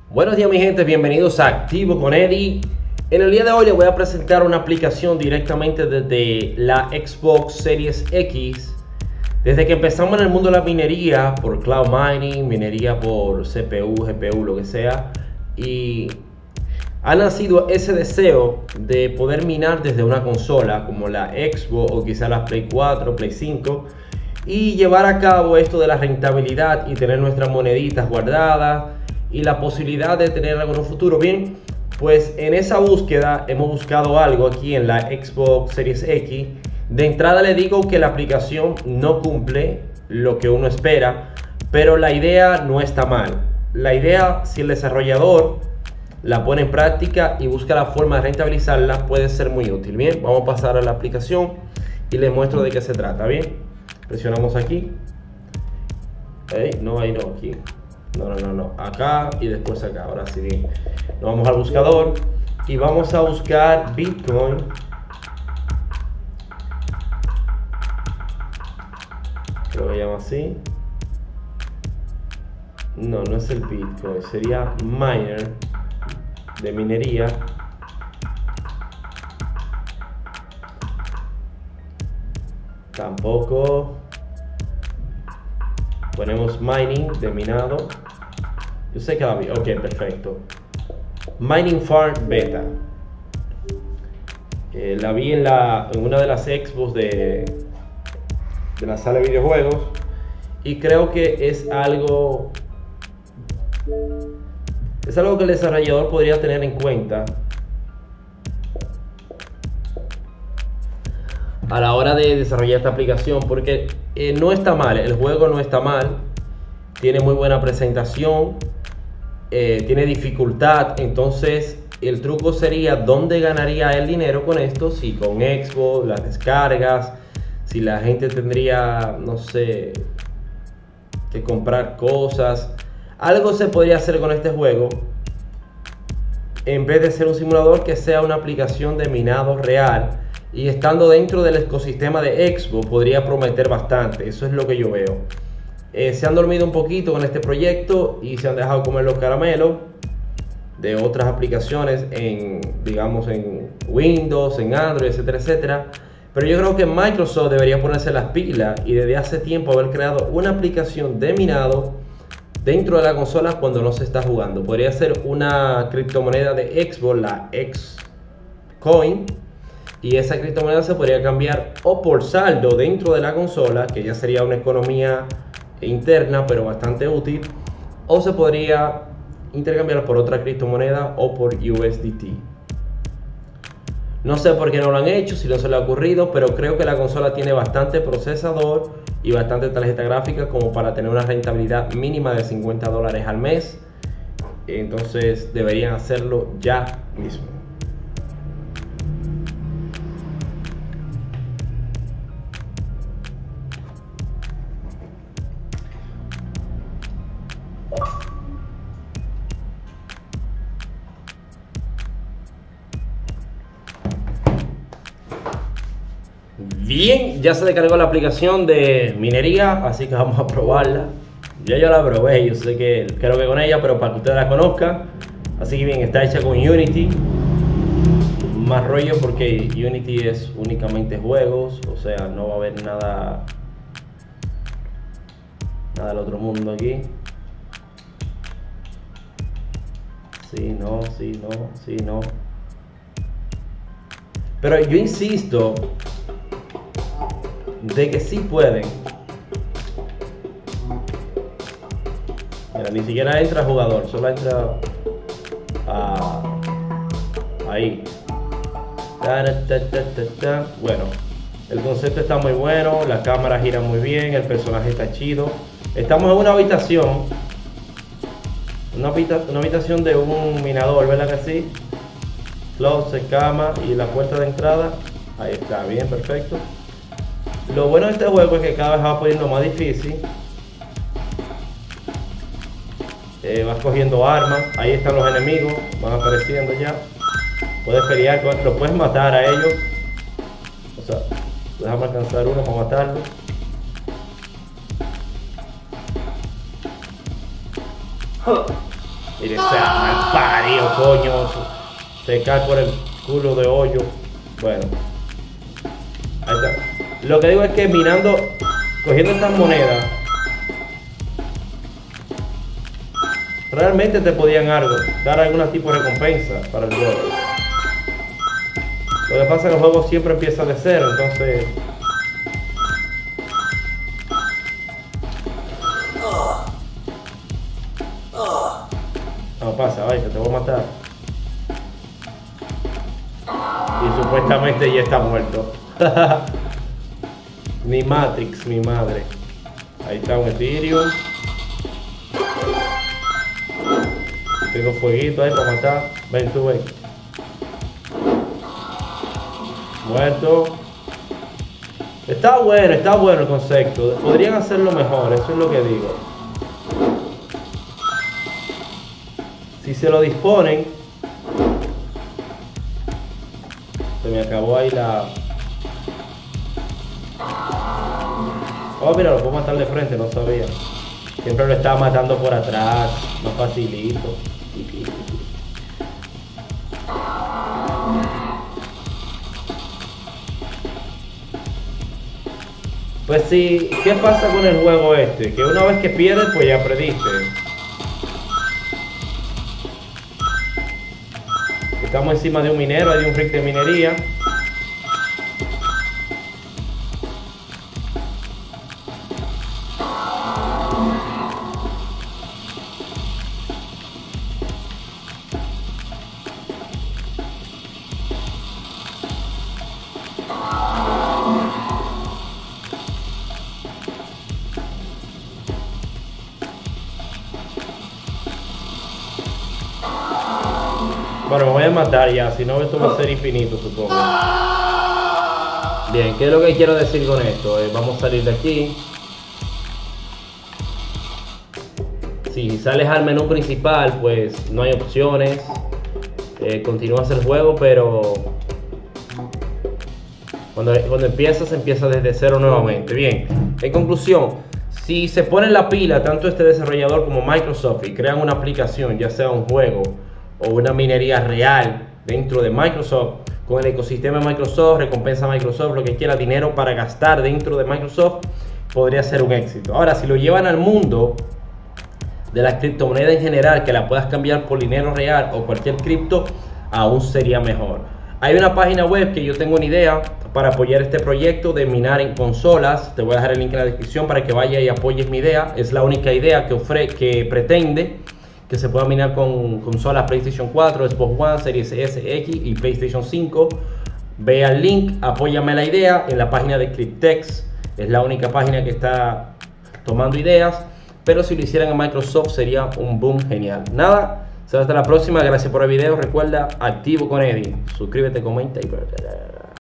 Buenos días mi gente, bienvenidos a Activo con Eddie. En el día de hoy les voy a presentar una aplicación directamente desde la Xbox Series X. Desde que empezamos en el mundo de la minería por cloud mining, minería por CPU, GPU, lo que sea, y ha nacido ese deseo de poder minar desde una consola como la Xbox o quizá la Play 4, Play 5 y llevar a cabo esto de la rentabilidad y tener nuestras moneditas guardadas y la posibilidad de tener algo en un futuro. Bien, pues en esa búsqueda hemos buscado algo aquí en la Xbox Series X. De entrada le digo que la aplicación no cumple lo que uno espera, pero la idea no está mal. La idea, si el desarrollador la pone en práctica y busca la forma de rentabilizarla, puede ser muy útil. Bien, vamos a pasar a la aplicación y les muestro de qué se trata. Bien, presionamos aquí. No, ahí no, aquí. No, acá y después acá. Ahora sí, bien. Nos vamos al buscador y vamos a buscar Bitcoin. Creo que se llama así. No es el Bitcoin, sería miner de minería. Tampoco. Ponemos mining de minado. Yo sé que la vi. Ok, perfecto. Mining Farm Beta. La vi en una de las Xbox de la sala de videojuegos. Y creo que es algo que el desarrollador podría tener en cuenta a la hora de desarrollar esta aplicación, porque no está mal, el juego no está mal, tiene muy buena presentación, tiene dificultad. Entonces el truco sería dónde ganaría el dinero con esto, si con Xbox, las descargas, si la gente tendría, no sé, que comprar cosas. Algo se podría hacer con este juego, en vez de ser un simulador, que sea una aplicación de minado real. Y estando dentro del ecosistema de Xbox podría prometer bastante. Eso es lo que yo veo. Se han dormido un poquito con este proyecto y se han dejado comer los caramelos de otras aplicaciones digamos en Windows, en Android, etcétera, etcétera. Pero yo creo que Microsoft debería ponerse las pilas y desde hace tiempo haber creado una aplicación de minado dentro de la consola cuando no se está jugando. Podría ser una criptomoneda de Xbox, la Xcoin. Y esa criptomoneda se podría cambiar o por saldo dentro de la consola, que ya sería una economía interna pero bastante útil, o se podría intercambiar por otra criptomoneda o por USDT. No sé por qué no lo han hecho, si no se le ha ocurrido, pero creo que la consola tiene bastante procesador y bastante tarjeta gráfica como para tener una rentabilidad mínima de $50 al mes. Entonces deberían hacerlo ya mismo. Bien, ya se descargó la aplicación de minería, así que vamos a probarla. Ya yo la probé, yo sé que creo que con ella, pero para que ustedes la conozcan. Así que bien, está hecha con Unity. Más rollo porque Unity es únicamente juegos, o sea, no va a haber nada del otro mundo aquí. Sí, no. Pero yo insisto de que sí pueden. Mira, ni siquiera entra jugador, solo entra ahí. Bueno, el concepto está muy bueno, la cámara gira muy bien, el personaje está chido. Estamos en una habitación, una habitación de un minador, ¿verdad que sí? Closet, cama y la puerta de entrada. Ahí está, bien, perfecto. Lo bueno de este juego es que cada vez va poniendo más difícil. Vas cogiendo armas. Ahí están los enemigos, van apareciendo ya. Puedes pelear, los puedes matar a ellos. O sea, déjame alcanzar uno para matarlo. Mire, sea mal parido, coño. Se cae por el culo de hoyo. Bueno. Ahí está. Lo que digo es que mirando, cogiendo estas monedas, realmente te podían dar algún tipo de recompensa para el juego. Lo que pasa es que el juego siempre empieza de cero, entonces... No pasa, vaya, te voy a matar. Y supuestamente ya está muerto. Mi Matrix, mi madre. Ahí está un Ethereum. Tengo fueguito ahí para matar. Ven tú, ven. Muerto. Está bueno el concepto. Podrían hacerlo mejor, eso es lo que digo. Si se lo disponen. Se me acabó ahí la... Oh, mira, lo puedo matar de frente, no sabía. Siempre lo estaba matando por atrás, más facilito. Pues sí, ¿qué pasa con el juego este? Que una vez que pierdes, pues ya perdiste. Estamos encima de un minero, hay un rig de minería. Bueno, me voy a matar ya, si no esto va a ser infinito, supongo. Bien, ¿qué es lo que quiero decir con esto? Vamos a salir de aquí. Si sales al menú principal, pues no hay opciones. Continúas el juego, pero cuando empieza desde cero nuevamente. Bien, en conclusión, si se pone la pila tanto este desarrollador como Microsoft y crean una aplicación, ya sea un juego o una minería real dentro de Microsoft, con el ecosistema de Microsoft, recompensa Microsoft, lo que quiera, dinero para gastar dentro de Microsoft, podría ser un éxito. Ahora, si lo llevan al mundo de la criptomoneda en general, que la puedas cambiar por dinero real o cualquier cripto, aún sería mejor. Hay una página web que yo tengo una idea para apoyar este proyecto de minar en consolas. Te voy a dejar el link en la descripción para que vayas y apoyes mi idea. Es la única idea que pretende que se pueda minar con consolas PlayStation 4, Xbox One, Series S, X y PlayStation 5. Ve al link, apóyame la idea en la página de Cryptex. Es la única página que está tomando ideas, pero si lo hicieran en Microsoft sería un boom genial. Nada, hasta la próxima, gracias por el video. Recuerda, activo con Eddie. Suscríbete, comenta y...